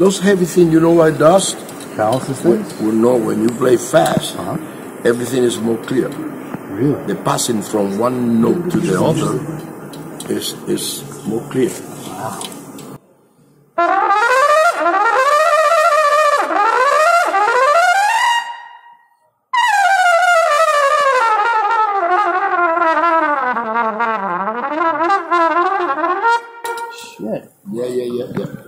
those heavy things, you know what it does? Balances things? Well, no, when you play fast, everything is more clear. Really? The passing from one note to the other is more clear. Wow. Shit. Yeah.